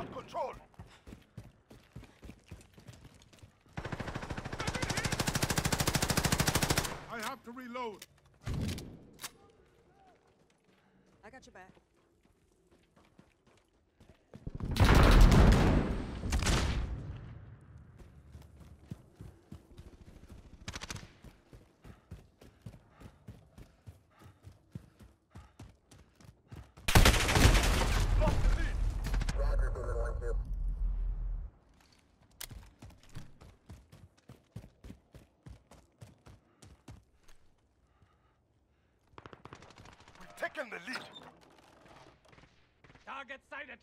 got control. I have to reload. I got your back. Lost the lead. Roger, Boomer 1-2. We've taken the lead. Target sighted.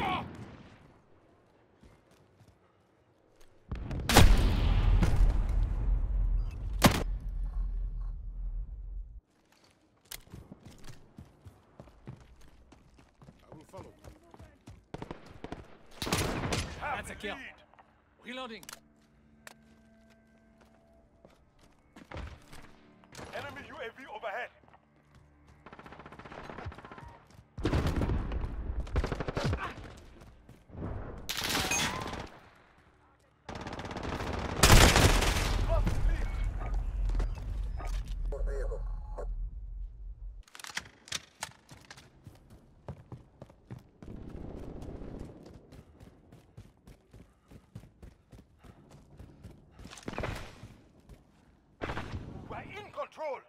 I will follow. We have That's the a kill. lead. Reloading. Enemy UAV overhead. Lost the lead. Vehicle. We're in control.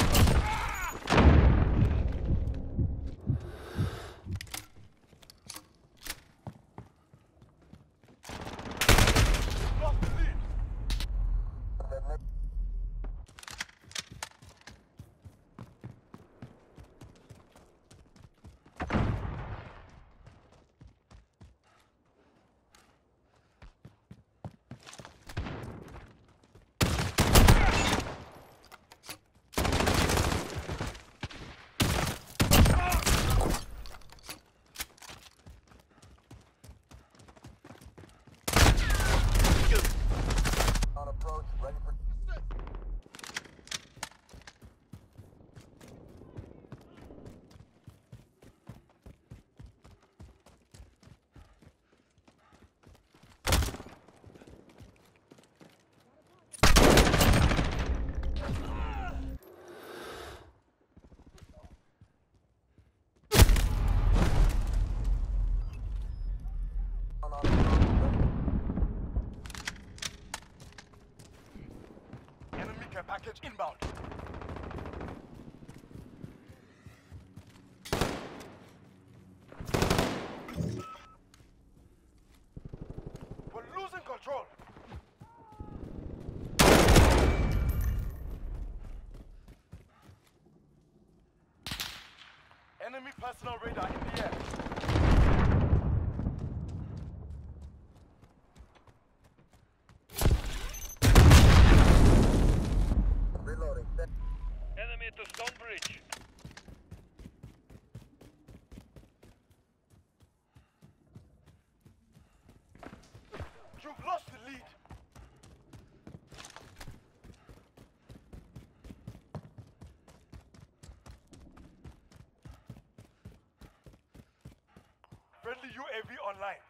Lost the lead. On approach, ready for... On approach, Enemy care package inbound. We're losing control. Enemy personal radar in the air. reloading. Enemy at the stone bridge. You've lost the lead. Friendly UAV online.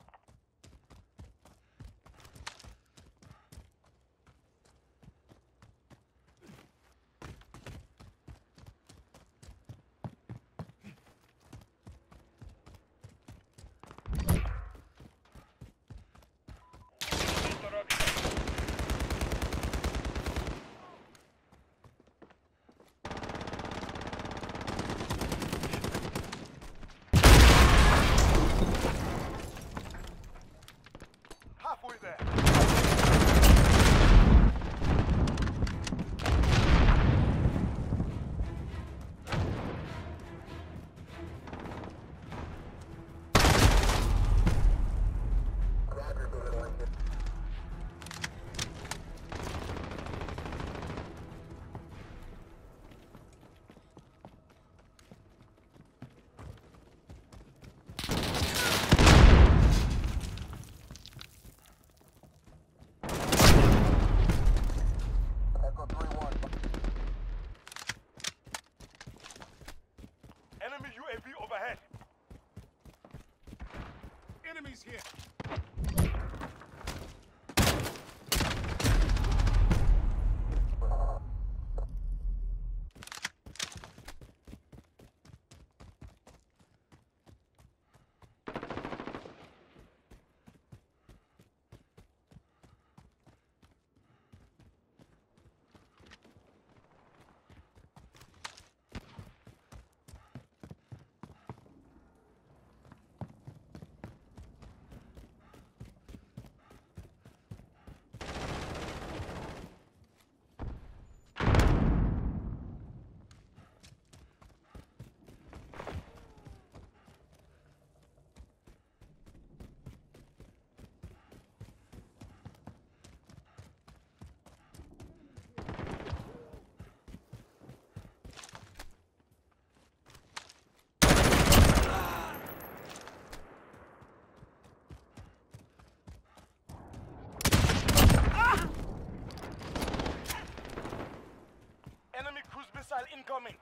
incoming.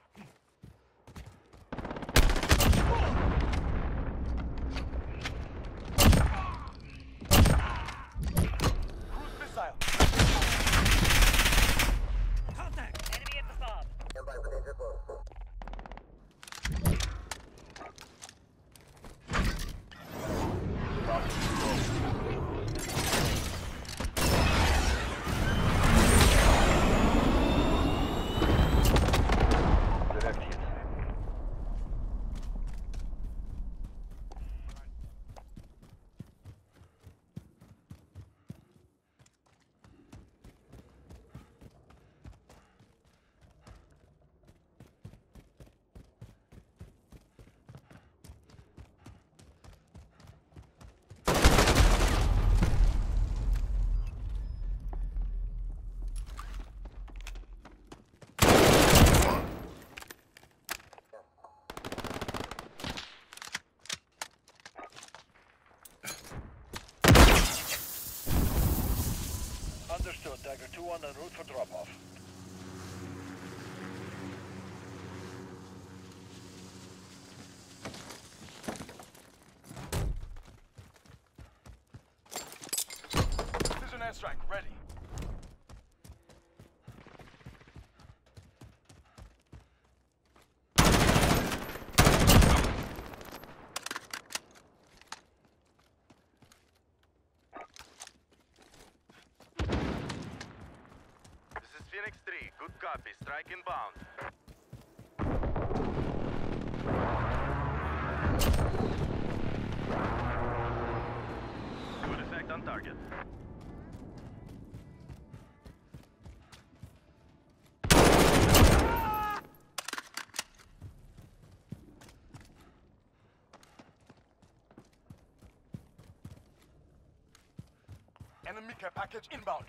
Cruise missile. Contact! Enemy at the fob. Stand by for danger close. Direkt hit. Understood. Dagger 2 on en route for drop-off. Precision airstrike ready. This is Phoenix 3. Good copy. Strike inbound. Good effect on target. Enemy care package inbound.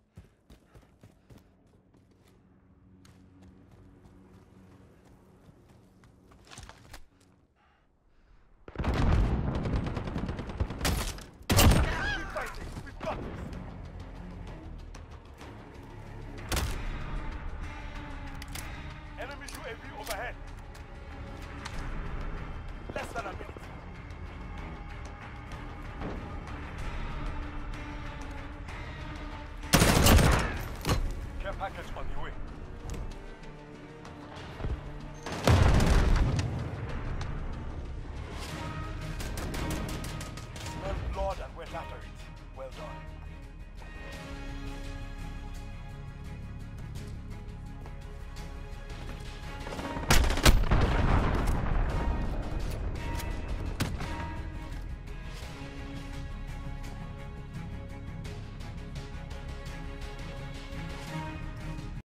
Keep fighting. We've got this. Enemy UAV overhead. Less than a minute. Care package on the way.